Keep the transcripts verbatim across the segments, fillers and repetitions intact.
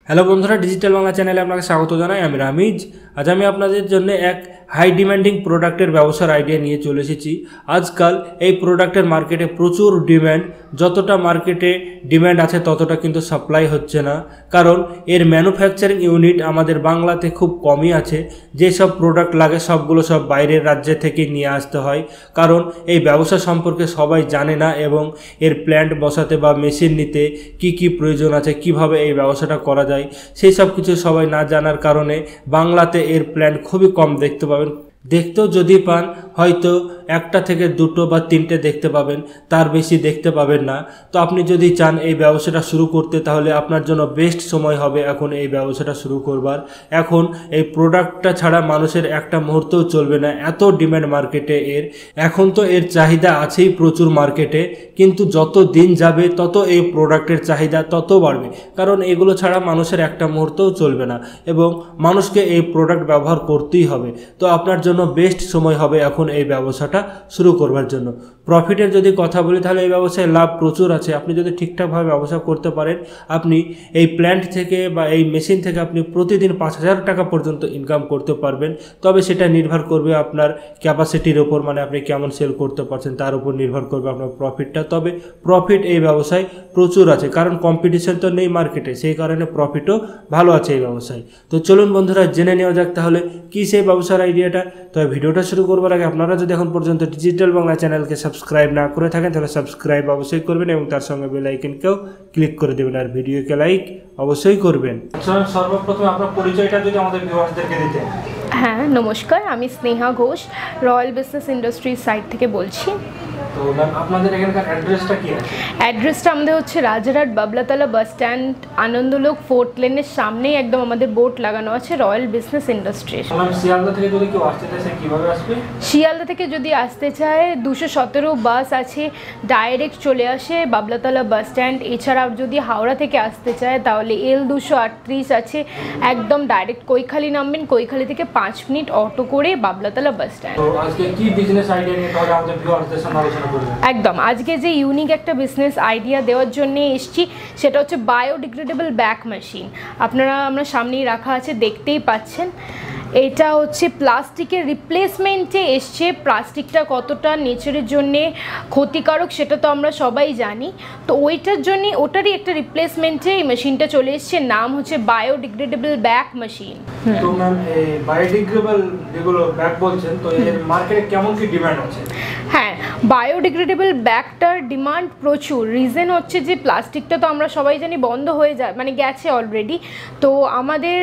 Hello বন্ধুরা, digital Bangla চ্যানেলে আপনাকে স্বাগত জানাই। আমি রামিজ। আজ আমি আপনাদের জন্য এক হাই ডিমান্ডিং প্রোডাক্টের ব্যবসার আইডিয়া নিয়ে চলে এসেছি। আজকাল এই প্রোডাক্টের মার্কেটে প্রচুর ডিম্যান্ড, যতটা মার্কেটে ডিম্যান্ড আছে ততটা কিন্তু সাপ্লাই হচ্ছে না, কারণ এর ম্যানুফ্যাকচারিং ইউনিট আমাদের বাংলাতে খুব কমই আছে। যেসব প্রোডাক্ট লাগে সবগুলো সব বাইরের রাজ্য থেকে নিয়ে আসতে হয়, কারণ এই ব্যবসা সম্পর্কে সবাই জানে না এবং এর প্ল্যান্ট বসাতে বা মেশিন নিতে কি কি প্রয়োজন আছে, কিভাবে এই ব্যবসাটা করা যায় সেই সব কিছু সবাই না জানার কারণে বাংলাতে এর প্ল্যান্ট খুবই কম দেখতে পাবেন। দেখতেও যদি পান হয়তো একটা থেকে দুটো বা তিনটে দেখতে পাবেন, তার বেশি দেখতে পাবেন না। তো আপনি যদি চান এই ব্যবসাটা শুরু করতে, তাহলে আপনার জন্য বেস্ট সময় হবে এখন এই ব্যবসাটা শুরু করবার। এখন এই প্রোডাক্টটা ছাড়া মানুষের একটা মুহূর্তও চলবে না, এত ডিম্যান্ড মার্কেটে এর। এখন তো এর চাহিদা আছেই প্রচুর মার্কেটে, কিন্তু যত দিন যাবে তত এই প্রোডাক্টের চাহিদা তত বাড়বে, কারণ এগুলো ছাড়া মানুষের একটা মুহূর্তও চলবে না এবং মানুষকে এই প্রোডাক্ট ব্যবহার করতেই হবে। তো আপনার জন্য বেস্ট সময় হবে এখন এই ব্যবসাটা শুরু করবার জন্য। প্রফিটের যদি কথা বলি তাহলে এই ব্যবসায় লাভ প্রচুর আছে। আপনি যদি ঠিকঠাকভাবে ব্যবসা করতে পারেন, আপনি এই প্ল্যান্ট থেকে বা এই মেশিন থেকে আপনি প্রতিদিন পাঁচ হাজার টাকা পর্যন্ত ইনকাম করতে পারবেন। তবে সেটা নির্ভর করবে আপনার ক্যাপাসিটির ওপর, মানে আপনি কেমন সেল করতে পারছেন তার উপর নির্ভর করবে আপনার প্রফিটটা। তবে প্রফিট এই ব্যবসায় প্রচুর আছে, কারণ কম্পিটিশন তো নেই মার্কেটে, সেই কারণে প্রফিটও ভালো আছে এই ব্যবসায়। তো চলুন বন্ধুরা, জেনে নেওয়া যাক তাহলে কী সেই ব্যবসার আইডিয়াটা। তবে ভিডিওটা শুরু করবার আগে আপনারা যদি এখন পর্যন্ত ডিজিটাল বাংলা চ্যানেলকে সাবস্ক্রাইব না করে থাকেন তাহলে সাবস্ক্রাইব অবশ্যই করবেন এবং তার সঙ্গে বেল আইকনকেও ক্লিক করে দেবেন, আর ভিডিওকে লাইক অবশ্যই করবেন। সর্বপ্রথম আপনার পরিচয়টা যদি আমাদের ভিউয়ার্সদেরকে দিতেন। হ্যাঁ, নমস্কার, আমি Sneha Ghosh, Royal Business Industries site থেকে বলছি। তো ম্যাম আপনাদের এখানকার অ্যাড্রেসটা কি আছে? অ্যাড্রেসটা আমাদের হচ্ছে Rajarhat Bablatala bus stand, Anandalok fourth লেনের সামনেই একদম আমাদের বোর্ড লাগানো আছে Royal Business Industries. Ma'am Sealdah থেকে যদি কেউ আসতে চায় কিভাবে আসবে? শিয়ালদা থেকে যদি আসতে চায় দুশো সতেরো বাস আছে, ডাইরেক্ট চলে আসে বাবলাতলা বাস স্ট্যান্ড। এছাড়াও যদি হাওড়া থেকে আসতে চায় তাহলে এল দুশো আটত্রিশ আছে, একদম ডাইরেক্ট কৈখালি নামবেন, কৈখালি থেকে পাঁচ মিনিট অটো করে বাবলাতলা বাস স্ট্যান্ড। তো আজকে কি বিজনেস আইডিয়া নিয়ে তাহলে আমাদের ভিউয়ারদের সামনে আলোচনা করবেন? একদম, আজকে যে ইউনিক একটা বিজনেস আইডিয়া দেওয়ার জন্য এসেছি সেটা হচ্ছে বায়োডিগ্রেডেবল ব্যাক মেশিন। আপনারা আমরা সামনেই রাখা আছে, দেখতেই পাচ্ছেন। এটা হচ্ছে প্লাস্টিকের রিপ্লেসমেন্টে এসছে। প্লাস্টিকটা কতটা নেচারের জন্যে ক্ষতিকারক সেটা তো আমরা সবাই জানি, তো ওইটার জন্যে ওটারই একটা রিপ্লেসমেন্টে এই মেশিনটা চলে এসছে। নাম হচ্ছে বায়োডিগ্রেডেবল ব্যাক মেশিন। তো ম্যাম এই বায়োডিগ্রেডেবল যেগুলো ব্যাগ বলছেন, তো এর মার্কেটে কেমন কি ডিমান্ড আছে? হ্যাঁ, বায়োডিগ্রেডেবল ব্যাগটার ডিমান্ড প্রচুর। রিজন হচ্ছে যে প্লাস্টিকটা তো আমরা সবাই জানি বন্ধ হয়ে যায়, মানে গেছে অলরেডি। তো আমাদের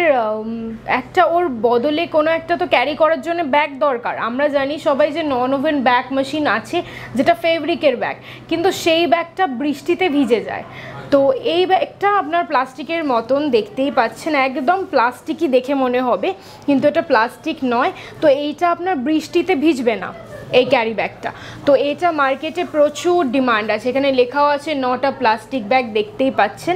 একটা ওর বদলে কোনো একটা তো ক্যারি করার জন্য ব্যাগ দরকার। আমরা জানি সবাই যে নন ওভেন ব্যাগ মেশিন আছে, যেটা ফেব্রিকের ব্যাগ, কিন্তু সেই ব্যাগটা বৃষ্টিতে ভিজে যায়। তো এই ব্যাগটা আপনার প্লাস্টিকের মতন দেখতেই পাচ্ছেন, একদম প্লাস্টিকই দেখে মনে হবে, কিন্তু এটা প্লাস্টিক নয়। তো এইটা আপনার বৃষ্টিতে ভিজবে না এই ক্যারি ব্যাগটা। তো এটা মার্কেটে প্রচুর ডিমান্ড আছে, এখানে লেখাও আছে নটা প্লাস্টিক ব্যাগ, দেখতেই পাচ্ছেন।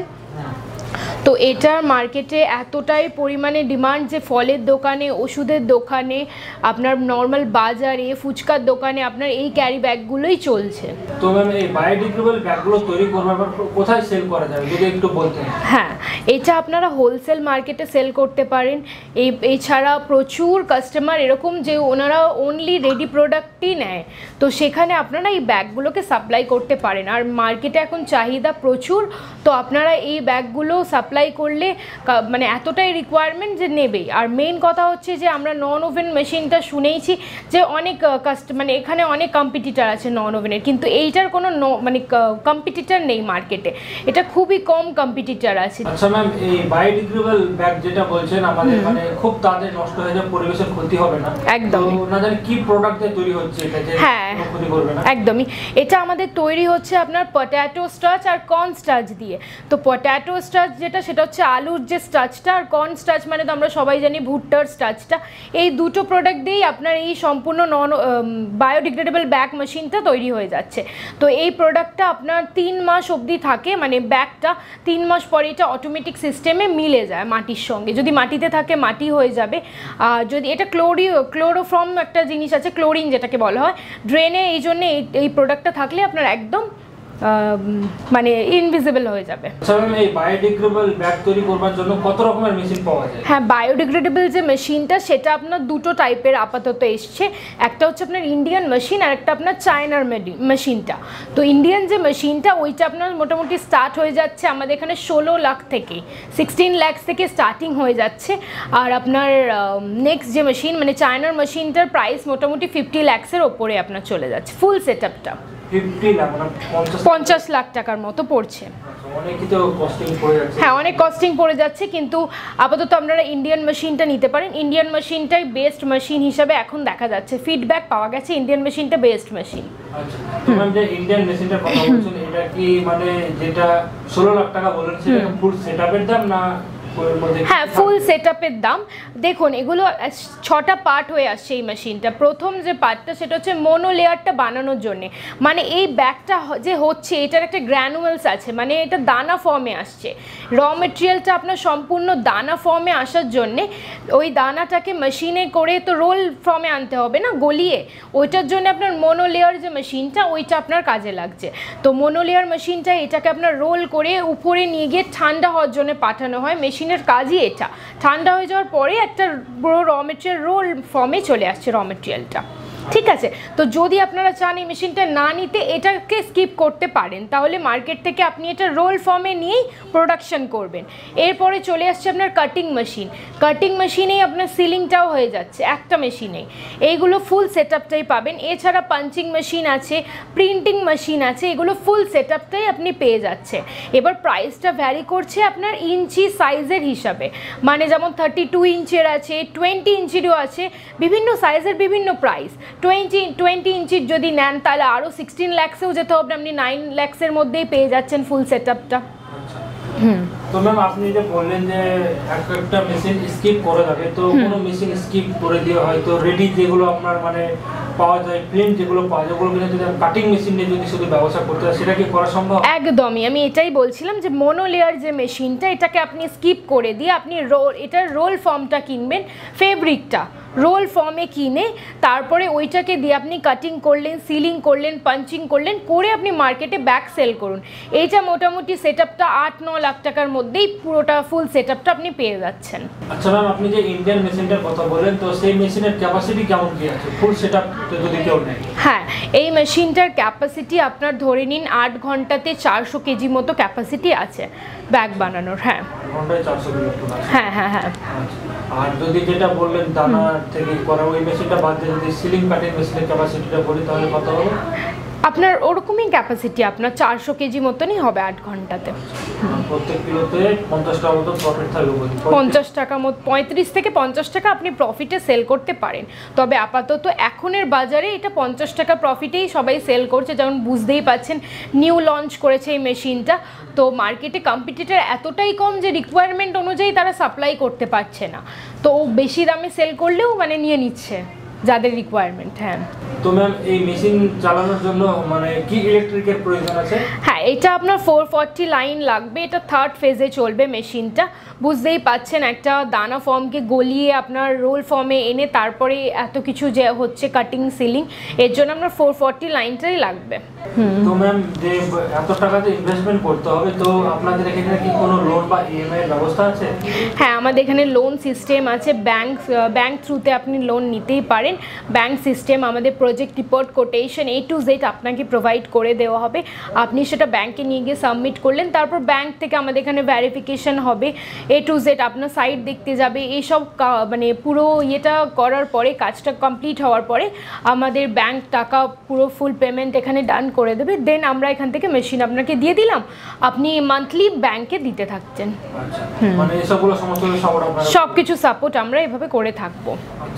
তো এটার মার্কেটে এতটাই পরিমাণে ডিমান্ড যে ফলের দোকানে, ওষুধের দোকানে, আপনার নর্মাল বাজারে, ফুচকার দোকানে আপনার এই ক্যারি ব্যাগগুলোই চলছে। তো ম্যাম এই বায়োডিগ্রেডেবল ব্যাগগুলো তৈরি করবার পর কোথায় সেল করা যাবে যদি একটু বলতেন? হ্যাঁ, এটা আপনারা হোলসেল মার্কেটে সেল করতে পারেন। এই এছাড়া প্রচুর কাস্টমার এরকম যে ওনারা অনলি রেডি প্রোডাক্টই নেয়, তো সেখানে আপনারা এই ব্যাগগুলোকে সাপ্লাই করতে পারেন। আর মার্কেটে এখন চাহিদা প্রচুর, তো আপনারা এই ব্যাগগুলো সাপ্লাই করলে মানে এতটাই রিকোয়ারমেন্ট যে নেবেই। আর মেইন কথা হচ্ছে যে আমরা নন ওভেন মেশিনটা শুনেইছি যে অনেক কাস্ট মানে এখানে অনেক কম্পিটিটার আছে নন ওভেনের, কিন্তু এইটার কোনো মানে কম্পিটিটার নেই মার্কেটে, এটা খুবই কম কম্পিটিটার আছে। আচ্ছা ম্যাম, এই বায়োডিগ্রেডেবল ব্যাগ যেটা বলছেন আমাদের মানে খুব তাড়াতাড়ি নষ্ট হয়ে যায়, পরিবেশের ক্ষতি হবে না একদম। না জানি কি প্রোডাক্ট দিয়ে তৈরি হচ্ছে এটা, যে হ্যাঁ ক্ষতি করবে না? একদমই, এটা আমাদের তৈরি হচ্ছে আপনার পটেটো স্টার্চ আর কর্ন স্টার্চ দিয়ে। তো পটেটো স্টার্চ যেটা সেটা হচ্ছে আলুর যে স্টার্চটা, আর কর্ন স্টার্চ মানে তো আমরা সবাই জানি ভুট্টার স্টার্চটা। এই দুটো প্রোডাক্ট দিয়েই আপনার এই সম্পূর্ণ নন বায়োডিগ্রেডেবল ব্যাগ মেশিনটা তৈরি হয়ে যাচ্ছে। তো এই প্রোডাক্টটা আপনার তিন মাস অবধি থাকে, মানে ব্যাগটা তিন মাস পরে এটা অটোমেটিক সিস্টেমে মিলে যায় মাটির সঙ্গে। যদি মাটিতে থাকে মাটি হয়ে যাবে, আর যদি এটা ক্লোরি ক্লোরোফর্ম একটা জিনিস আছে, ক্লোরিন যেটাকে বলা হয়, ড্রেনে, এই জন্যে এই প্রোডাক্টটা থাকলে আপনার একদম মানে ইনভিজিবল হয়ে যাবে। আচ্ছা ম্যাম, এই বায়োডিগ্রেডেবল ব্যাগ তৈরি করবার জন্য কত রকমের মেশিন পাওয়া যায়? হ্যাঁ, বায়োডিগ্রেডেবল যে মেশিনটা সেটা আপনার দুটো টাইপের আপাতত এসছে। একটা হচ্ছে আপনার ইন্ডিয়ান মেশিন আর একটা আপনার চায়নার মেশিনটা। তো ইন্ডিয়ান যে মেশিনটা ওইটা আপনার মোটামুটি স্টার্ট হয়ে যাচ্ছে আমাদের এখানে ষোলো লাখ থেকে, সিক্সটিন ল্যাক্স থেকে স্টার্টিং হয়ে যাচ্ছে। আর আপনার নেক্সট যে মেশিন মানে চায়নার মেশিনটার প্রাইস মোটামুটি ফিফটি ল্যাক্সের ওপরে আপনার চলে যাচ্ছে ফুল সেট আপটা। পঞ্চাশ লাখ টাকার মতো পড়ছে। হ্যাঁ, অনেক কস্টিং পড়ে যাচ্ছে, কিন্তু আপাতত আপনারা ইন্ডিয়ান মেশিনটা নিতে পারেন। ইন্ডিয়ান মেশিনটাই বেস্ট মেশিন হিসাবে এখন দেখা যাচ্ছে, ফিডব্যাক পাওয়া গেছে ইন্ডিয়ান মেশিনটা বেস্ট মেশিন। আচ্ছা, তো ম্যাম যে ইন্ডিয়ান মেশিনটার কথা বলছেন, এটা কি মানে যেটা ষোলো লাখ টাকা বলেন সেটা ফুল সেটআপের দাম না? হ্যাঁ, ফুল সেটআপের দাম। দেখুন, এগুলো ছটা পার্ট হয়ে আসছে এই মেশিনটা। প্রথম যে পার্টটা সেটা হচ্ছে মোনো লেয়ারটা বানানোর জন্য, মানে এই ব্যাগটা যে হচ্ছে এটার একটা গ্র্যানুয়ালস আছে, মানে এটা দানা ফর্মে আসছে। র মেটেরিয়ালটা আপনার সম্পূর্ণ দানা ফর্মে আসার জন্যে ওই দানাটাকে মেশিনে করে তো রোল ফর্মে আনতে হবে না, গলিয়ে। ওইটার জন্য আপনার মোনো লেয়ার যে মেশিনটা ওইটা আপনার কাজে লাগছে। তো মোনো লেয়ার মেশিনটা এটাকে আপনার রোল করে উপরে নিয়ে গিয়ে ঠান্ডা হওয়ার জন্য পাঠানো হয়। মেশিন কাজই এটা ঠান্ডা হয়ে যাওয়ার পরে একটা পুরো র মেটেরিয়াল রোল ফর্মে চলে আসছে র মেটেরিয়ালটা। ঠিক আছে, তো যদি আপনারা চান এই মেশিনটা না নিতে এটাকে স্কিপ করতে পারেন, তাহলে মার্কেট থেকে আপনি এটা রোল ফর্মে নিয়েই প্রোডাকশন করবেন। এরপরে চলে আসছে আপনার কাটিং মেশিন। কাটিং মেশিনেই আপনার সিলিংটাও হয়ে যাচ্ছে একটা মেশিনেই। এইগুলো ফুল সেট আপটাই পাবেন। এছাড়া পাঞ্চিং মেশিন আছে, প্রিন্টিং মেশিন আছে, এগুলো ফুল সেট আপটাই আপনি পেয়ে যাচ্ছে। এবার প্রাইসটা ভ্যারি করছে আপনার ইঞ্চি সাইজের হিসাবে, মানে যেমন থার্টি টু ইঞ্চের আছে, টোয়েন্টি ইঞ্চিরও আছে, বিভিন্ন সাইজের বিভিন্ন প্রাইস। টোয়েন্টি টোয়েন্টি ইঞ্চির যদি নেন তাহলে আরও সিক্সটিন ল্যাক্সেও যেতে হবে, আপনি নাইন ল্যাক্সের মধ্যেই পেয়ে যাচ্ছেন ফুল সেট আপটা। হুম, তো ম্যাম আপনি যে বললেন যে একটা মেশিন স্কিপ করে যাবে, তো কোনো মেশিন স্কিপ করে দিয়ে হয়তো রেডি যেগুলো আপনার মানে পাওয়া যায়, প্রিন্ট যেগুলো পাওয়া যায়, ওগুলো কিনে যদি কাটিং মেশিন নিয়ে যদি শুধু ব্যবসা করতে হয় সেটা কি করা সম্ভব? একদমই, আমি এটাই বলছিলাম যে মোনো লেয়ার যে মেশিনটা এটাকে আপনি স্কিপ করে দিয়ে আপনি রোল এটার রোল ফর্মটা কিনবেন, ফেব্রিকটা রোল ফর্মে কিনে তারপরে ওইটাকে দিয়ে আপনি কাটিং করলেন, সিলিং করলেন, পাঞ্চিং করলেন, করে আপনি মার্কেটে ব্যাক সেল করুন। এইটা মোটামুটি সেট আপটা আট ন লাখ টাকার মধ্যেই পুরোটা ফুল সেট আপটা আপনি পেয়ে যাচ্ছেন। আচ্ছা ম্যাম, আপনি যে ইন্ডিয়ান মেশিনটার কথা বলেন, তো সেই মেশিনের ক্যাপাসিটি কেমন কি আছে ফুল সেট আপ যদি কেউ নেয়? হ্যাঁ, এই মেশিনটার ক্যাপাসিটি আপনার ধরে নিন আট ঘন্টাতে চারশো কেজি মতো ক্যাপাসিটি আছে ব্যাগ বানানোর। হ্যাঁ, ঘন্টায় চারশো কেজি। হ্যাঁ হ্যাঁ হ্যাঁ। আর যদি যেটা বললেন দানা থেকে করা ওই মেশিনটা বাদ দিয়ে যদি সিলিং কাটিং মেশিনের ক্যাপাসিটিটা বলি তাহলে কত হবে? আপনার ওরকমই ক্যাপাসিটি আপনার চারশো কেজি মতনই হবে আট ঘন্টাতে। প্রত্যেক কিলোতে পঞ্চাশ টাকা মতো প্রফিট থাকবে। পঞ্চাশ টাকা মতো, পঁয়ত্রিশ থেকে পঞ্চাশ টাকা আপনি প্রফিটে সেল করতে পারেন। তবে আপাতত এখনের বাজারে এটা পঞ্চাশ টাকা প্রফিটেই সবাই সেল করছে, যেমন বুঝতেই পাচ্ছেন নিউ লঞ্চ করেছে এই মেশিনটা। তো মার্কেটে কম্পিটিটর এতটাই কম যে রিকোয়ারমেন্ট অনুযায়ী তারা সাপ্লাই করতে পারছে না, তো বেশি দামে সেল করলেও মানে নিয়ে নিচ্ছে যাদের রিকোয়ারমেন্ট। হ্যাঁ, তো ম্যাম এই মেশিন চালানোর জন্য মানে কি ইলেকট্রিকের প্রয়োজন আছে? হ্যাঁ, এটা আপনার ফোর ফর্টি লাইন লাগবে, এটা থার্ড ফেজে চলবে মেশিনটা। বুঝতেই পাচ্ছেন একটা দানা ফর্মকে গলিয়ে আপনার রোল ফর্মে এনে তারপরে এত কিছু যে হচ্ছে কাটিং সিলিং, এর জন্য আপনার ফোর ফর্টি লাইনটাই লাগবে। তো ম্যাম যে এত টাকা যে ইনভেস্টমেন্ট করতে হবে, তো আপনাদের এখানে কি কোনো লোন বা ইএমআই এর ব্যবস্থা আছে? হ্যাঁ, আমাদের এখানে লোন সিস্টেম আছে, ব্যাংক ব্যাংক থ্রুতে আপনি লোন নিতেই পারেন। ব্যাংক সিস্টেম আমাদের project report quotation A to Z আপনাকে প্রোভাইড করে দেওয়া হবে। আপনি সেটা ব্যাংকে নিয়ে গিয়ে সাবমিট করলেন, তারপর ব্যাংক থেকে আমাদের এখানে ভ্যারিফিকেশন হবে, এ টু জেড আপনার সাইট দেখতে যাবে, এইসব মানে পুরো ইয়েটা করার পরে কাজটা কমপ্লিট হওয়ার পরে আমাদের ব্যাংক টাকা পুরো ফুল পেমেন্ট এখানে ডান করে দেবে। দেন আমরা এখান থেকে মেশিন আপনাকে দিয়ে দিলাম, আপনি মান্থলি ব্যাংকে দিতে থাকছেন। মানে এসবগুলো সমস্ত সব কিছু সাপোর্ট আমরা এভাবে করে থাকবো।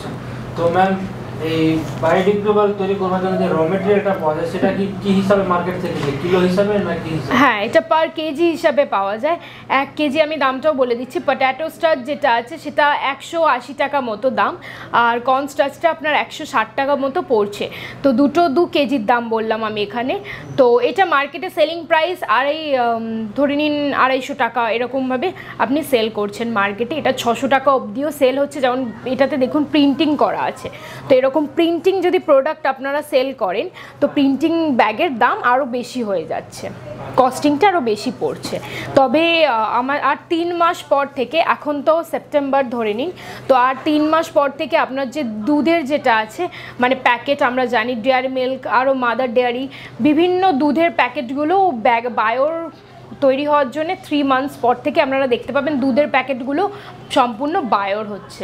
তো ম্যাম এই বায়োডিগ্রেডেবল তৈরি করার জন্য যে র মেটেরিয়ালটা পাওয়া যায় সেটা কি কি হিসাবে মার্কেট থেকে কিলো হিসাবে না কি হিসাবে? হ্যাঁ, এটা পার কেজি হিসাবে পাওয়া যায়। এক কেজি আমি দামটাও বলে দিচ্ছি, পটেটো স্টার্চ যেটা আছে সেটা একশো আশি টাকা মতো দাম, আর কর্ন স্টার্চটা আপনার একশো ষাট টাকা মতো পড়ছে। তো দুটো দু কেজির দাম বললাম আমি এখানে। তো এটা মার্কেটে সেলিং প্রাইস আড়াই ধরে নিন আড়াইশো টাকা এরকমভাবে আপনি সেল করছেন মার্কেটে। এটা ছশো টাকা অবধিও সেল হচ্ছে, যেমন এটাতে দেখুন প্রিন্টিং করা আছে। তো এরকম এরকম প্রিন্টিং যদি প্রোডাক্ট আপনারা সেল করেন তো প্রিন্টিং ব্যাগের দাম আরও বেশি হয়ে যাচ্ছে, কস্টিংটা আরও বেশি পড়ছে। তবে আমার আর তিন মাস পর থেকে, এখন তো সেপ্টেম্বর ধরে নিন, তো আর তিন মাস পর থেকে আপনার যে দুধের যেটা আছে মানে প্যাকেট, আমরা জানি ডেয়ারি মিল্ক আরও মাদার ডেয়ারি বিভিন্ন দুধের প্যাকেটগুলো ব্যাগ বায়োর তৈরি হওয়ার জন্য থ্রি মান্থস পর থেকে আপনারা দেখতে পাবেন দুধের প্যাকেটগুলো সম্পূর্ণ বায়োর হচ্ছে।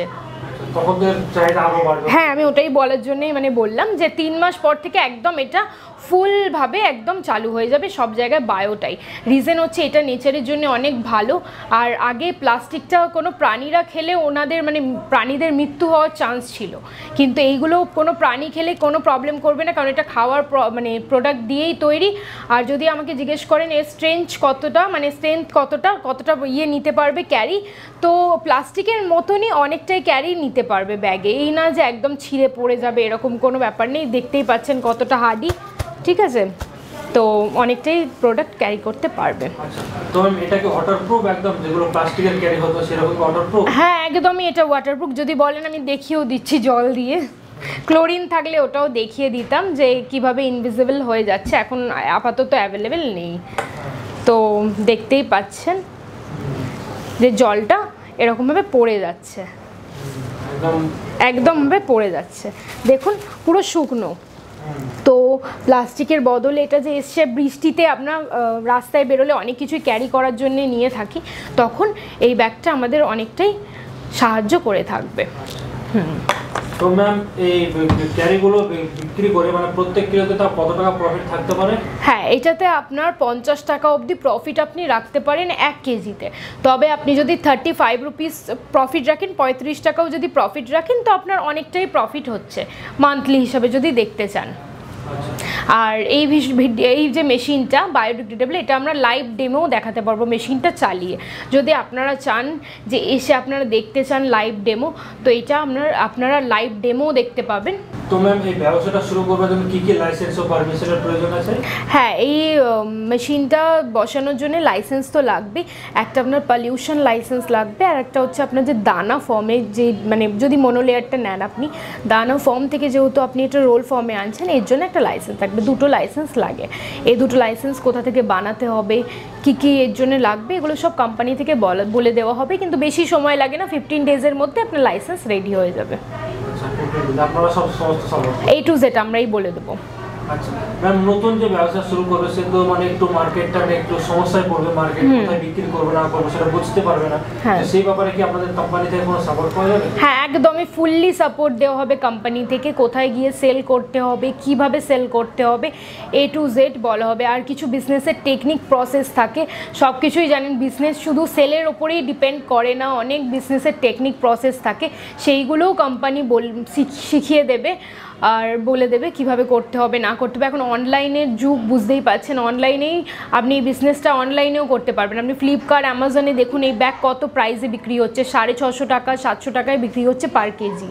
হ্যাঁ, আমি ওটাই বলার জন্যই মানে বললাম যে তিন মাস পর থেকে একদম এটা ফুলভাবে একদম চালু হয়ে যাবে সব জায়গায় বায়োটাই। রিজন হচ্ছে এটা নেচারের জন্য অনেক ভালো। আর আগে প্লাস্টিকটা কোনো প্রাণীরা খেলে ওনাদের মানে প্রাণীদের মৃত্যু হওয়ার চান্স ছিল, কিন্তু এইগুলো কোনো প্রাণী খেলে কোনো প্রবলেম করবে না, কারণ এটা খাওয়ার মানে প্রোডাক্ট দিয়েই তৈরি। আর যদি আমাকে জিজ্ঞেস করেন এর স্ট্রেংথ কতটা মানে স্ট্রেংথ কতটা কতটা ইয়ে নিতে পারবে ক্যারি, তো প্লাস্টিকের মতনই অনেকটাই ক্যারি নিতে পারবে ব্যাগে, এই না যে একদম ছিঁড়ে পড়ে যাবে এরকম কোনো ব্যাপার নেই। দেখতেই পাচ্ছেন কতটা হার্ডি, ঠিক আছে, তো অনেকটাই প্রোডাক্ট ক্যারি করতে পারবে। তো এটা কি ওয়াটারপ্রুফ একদম, যেগুলো প্লাস্টিকের ক্যারি হতো সেরকম ওয়াটারপ্রুফ? হ্যাঁ, একদমই এটা ওয়াটারপ্রুফ। যদি বলেন আমি দেখিয়েও দিচ্ছি জল দিয়ে, ক্লোরিন থাকলে ওটাও দেখিয়ে দিতাম যে কিভাবে ইনভিজিবল হয়ে যাচ্ছে, এখন আপাতত অ্যাভেলেবেল নেই। তো দেখতেই পাচ্ছেন যে জলটা এরকমভাবে পড়ে যাচ্ছে, একদমভাবে পড়ে যাচ্ছে, দেখুন পুরো শুকনো। তো প্লাস্টিকের বদলে এটা যে এসছে, বৃষ্টিতে আপনার রাস্তায় বেরোলে অনেক কিছুই ক্যারি করার জন্য নিয়ে থাকি, তখন এই ব্যাগটা আমাদের অনেকটাই সাহায্য করে থাকবে। হুম, তো ম্যাম এই ক্যারিগুলো বিক্রি করে মানে প্রত্যেক কিলোতে তা কত টাকা প্রফিট থাকতে পারে? হ্যাঁ, এটাতে আপনার পঞ্চাশ টাকা অবধি প্রফিট আপনি রাখতে পারেন এক কেজিতে। তবে আপনি যদি থার্টি ফাইভ রুপিস প্রফিট রাখেন, পঁয়ত্রিশ টাকাও যদি প্রফিট রাখেন, তো আপনার অনেকটাই প্রফিট হচ্ছে মান্থলি হিসাবে যদি দেখতে চান। আর এই এই যে মেশিনটা বায়োডিগ্রেডেবল, এটা আমরা লাইভ ডেমোও দেখাতে পারবো মেশিনটা চালিয়ে। যদি আপনারা চান যে এসে আপনারা দেখতে চান লাইভ ডেমো, তো এটা আপনার আপনারা লাইভ ডেমোও দেখতে পাবেন। তো ম্যাম এই ব্যবসাটা শুরু করবার জন্য কি কি লাইসেন্স ও পারমিশনের প্রয়োজন আছে? হ্যাঁ, এই মেশিনটা বসানোর জন্য লাইসেন্স তো লাগবে, একটা আপনার পলিউশন লাইসেন্স লাগবে, আর একটা হচ্ছে আপনার যে দানা ফর্মে যে মানে যদি মনোলেয়ারটা নেন আপনি, দানা ফর্ম থেকে যেহেতু আপনি এটা রোল ফর্মে আনছেন, এর জন্য একটা লাইসেন্স থাকবে, দুটো লাইসেন্স লাগে। এই দুটো লাইসেন্স কোথা থেকে বানাতে হবে, কি কি এর জন্য লাগবে, এগুলো সব কোম্পানি থেকে বলে দেওয়া হবে, কিন্তু বেশি সময় লাগে না, ফিফটিন ডেজের মধ্যে আপনার লাইসেন্স রেডি হয়ে যাবে। আপনারা সব সমস্ত এই টু জেড আমরাই বলে দেবো। আচ্ছা ম্যাম, নতুন যে ব্যবসা শুরু করবে সে তো মানে একটু মার্কেটটা একটু সমস্যায় পড়বে, মার্কেট কোথায় বিক্রি করবে না করবে সেটা বুঝতে পারবে না, সেই ব্যাপারে কি আপনাদের কোম্পানি থেকে কোনো সাপোর্ট পাওয়া যাবে? হ্যাঁ, একদমই ফুললি সাপোর্ট দেওয়া হবে কোম্পানি থেকে, কোথায় গিয়ে সেল করতে হবে, কিভাবে সেল করতে হবে, এ টু জেড বলা হবে। আর কিছু বিজনেসের টেকনিক প্রসেস থাকে, সব কিছুই জানেন, বিজনেস শুধু সেলের ওপরেই ডিপেন্ড করে না, অনেক বিজনেসের টেকনিক প্রসেস থাকে, সেইগুলোও কোম্পানি বল শিখিয়ে দেবে আর বলে দেবে কিভাবে করতে হবে না করতে হবে। এখন অনলাইনের যুগ, বুঝতেই পারছেন, অনলাইনেই আপনি এই বিজনেসটা অনলাইনেও করতে পারবেন। আপনি ফ্লিপকার্ট, অ্যামাজনে দেখুন এই ব্যাগ কত প্রাইসে বিক্রি হচ্ছে, সাড়ে ছশো টাকা সাতশো টাকায় বিক্রি হচ্ছে পার কেজি।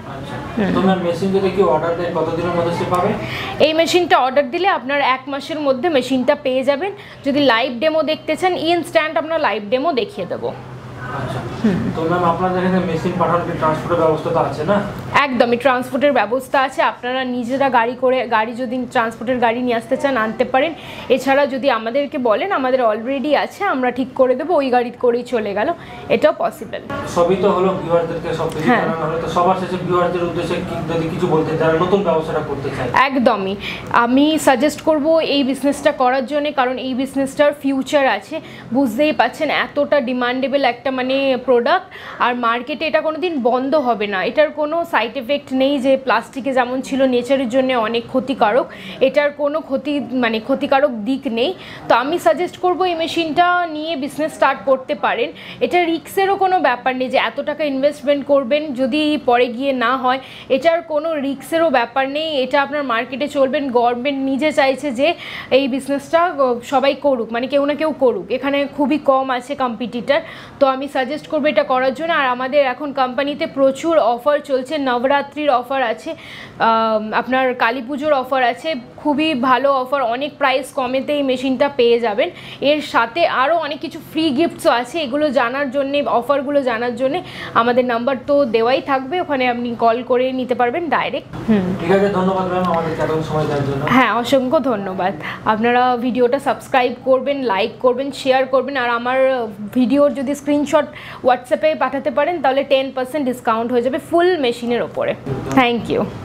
এই মেশিনটা অর্ডার দিলে আপনার এক মাসের মধ্যে মেশিনটা পেয়ে যাবেন। যদি লাইভ ডেমো দেখতে চান, ইনস্ট্যান্ট আপনার লাইভ ডেমো দেখিয়ে দেবো। তো ম্যাম আপনাদের এখানে মেশিন পাঠানোর ট্রান্সপোর্টের ব্যবস্থা তো আছে না? একদমই ট্রান্সপোর্টের ব্যবস্থা আছে, আপনারা নিজেরা গাড়ি করে গাড়ি যদি ট্রান্সপোর্টের গাড়ি নিয়ে আসতে চান আনতে পারেন। এছাড়া যদি আমাদেরকে বলেন, আমাদের অলরেডি আছে, আমরা ঠিক করে দেবো, ওই গাড়ি করেই চলে গেল, এটাও পসিবল। সবই তো হলো ভিউয়ারদেরকে সব কিছু জানানো হলো, তো সবার শেষে ভিউয়ারদের উদ্দেশ্যে যদি কিছু বলতে যারা নতুন ব্যবসাটা করতে চায়? একদমই আমি সাজেস্ট করব এই বিজনেসটা করার জন্য, কারণ এই বিজনেসটার ফিউচার আছে। বুঝতেই পাচ্ছেন এতটা ডিমান্ডেবল একটা মানে প্রোডাক্ট, আর মার্কেটে এটা কোনো দিন বন্ধ হবে না। এটার কোনো সাইড এফেক্ট নেই যে প্লাস্টিকে যেমন ছিল নেচারের জন্য অনেক ক্ষতিকারক, এটার কোনো ক্ষতি মানে ক্ষতিকারক দিক নেই। তো আমি সাজেস্ট করব এই মেশিনটা নিয়ে বিজনেস স্টার্ট করতে পারেন। এটা রিস্কেরও কোনো ব্যাপার নেই যে এত টাকা ইনভেস্টমেন্ট করবেন যদি পরে গিয়ে না হয়, এটার কোনো রিস্কেরও ব্যাপার নেই। এটা আপনার মার্কেটে চলবেন, গভর্নমেন্ট নিজে চাইছে যে এই বিজনেসটা সবাই করুক, মানে কেউ না কেউ করুক, এখানে খুবই কম আছে কম্পিটিটার। তো আমি সাজেস্ট করবো এটা করার জন্য। আর আমাদের এখন কোম্পানিতে প্রচুর অফার চলছে, নবরাত্রির অফার আছে, আপনার কালী পুজোর অফার আছে, খুবই ভালো অফার, অনেক প্রাইস কমেতে এই মেশিনটা পেয়ে যাবেন। এর সাথে আরও অনেক কিছু ফ্রি গিফটসও আছে, এগুলো জানার জন্যে, অফারগুলো জানার জন্যে আমাদের নাম্বার তো দেওয়াই থাকবে, ওখানে আপনি কল করে নিতে পারবেন ডাইরেক্ট। হুম, ঠিক আছে, ধন্যবাদ ম্যাম আমাদেরকে এত সময় দেওয়ার জন্য। হ্যাঁ, অসংখ্য ধন্যবাদ। আপনারা ভিডিওটা সাবস্ক্রাইব করবেন, লাইক করবেন, শেয়ার করবেন, আর আমার ভিডিওর যদি স্ক্রিনশট হোয়াটসঅ্যাপে পাঠাতে পারেন তাহলে টেন পার্সেন্ট ডিসকাউন্ট হয়ে যাবে ফুল মেশিনের ওপরে। Thank you.